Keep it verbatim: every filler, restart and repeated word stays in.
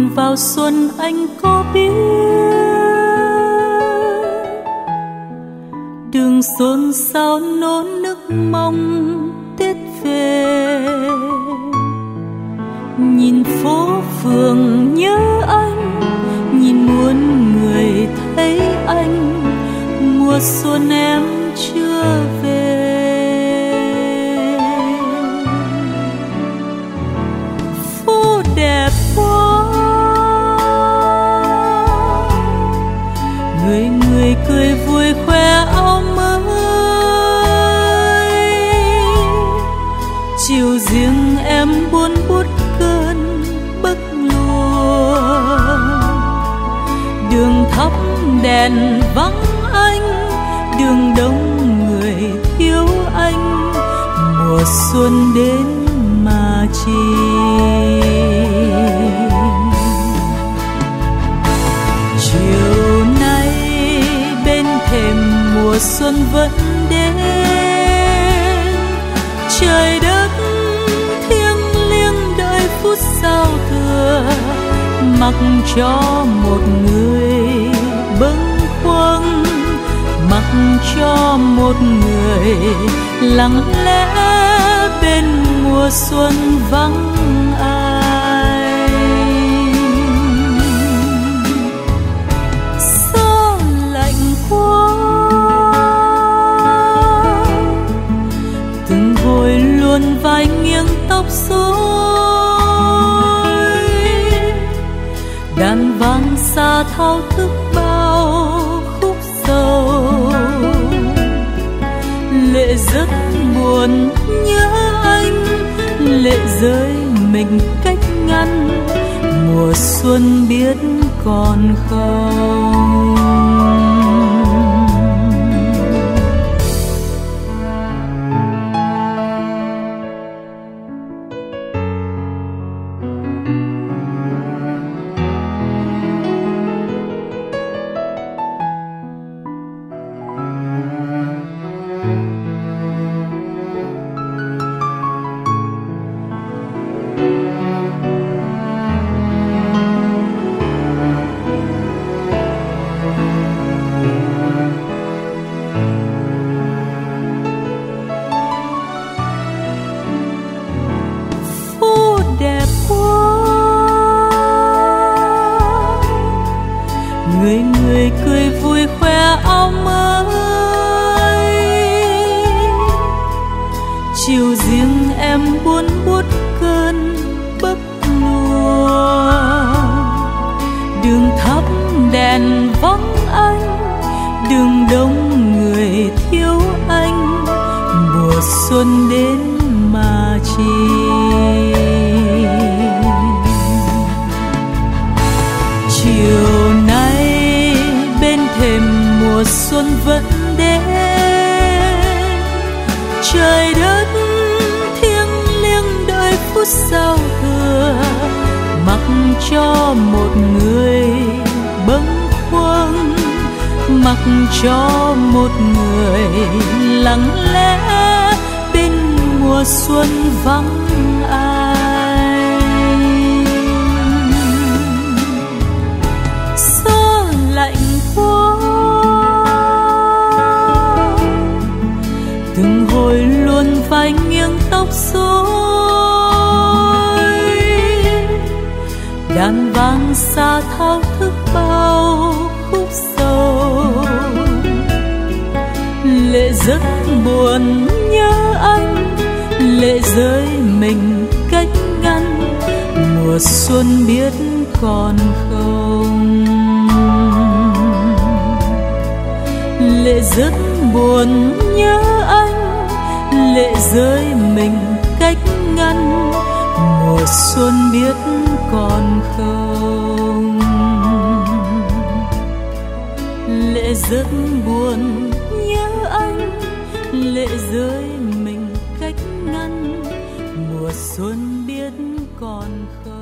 buồn vào xuân anh có biết, đường xôn xao nôn nức mong Tết về. Nhìn phố phường nhớ anh, nhìn muôn người thấy anh, mùa xuân em chưa về. Phố đẹp quá, người người cười vui khoe áo mới. Chiều riêng em buồn bút cơn bấc lùa, đường thắp đèn vắng anh, đường đông người thiếu anh, mùa xuân đến mà chi. Chiều nay bên thềm mùa xuân vẫn đến, trời đất thiêng liêng đợi phút giao thừa, mặc cho một người bâng khuâng, mặc cho một người lặng lẽ bên mùa xuân vắng ai. Gió lạnh quá, từng hồi luôn vai nghiêng tóc rối, đàn vang xa thao thức bao khúc sầu. Lệ rất buồn nhớ anh, lệ rơi mình cách ngăn, mùa xuân biết còn không. Người người cười vui khoe áo mới, chiều riêng em buồn bút cơn bấc lùa, đường thắp đèn vắng anh, đường đông người thiếu anh, mùa xuân đến mà chi. Chiều nay bên thềm mùa xuân vẫn đến, trời đất thiêng liêng đợi phút giao thừa, mặc cho một người bâng khuâng, mặc cho một người lặng lẽ bên mùa xuân vắng ai. Gió lạnh quá, từng hồi luôn vai nghiêng tóc rối, đàn vang xa thao thức bao khúc sầu. Lệ rất buồn nhớ anh, lệ rơi mình cách ngăn, mùa xuân biết còn không. Lệ rất buồn nhớ anh, lệ rơi mình cách ngăn, mùa xuân biết còn không. Lệ rất buồn nhớ anh, lệ rơi mình cách ngăn, mùa xuân biết còn không.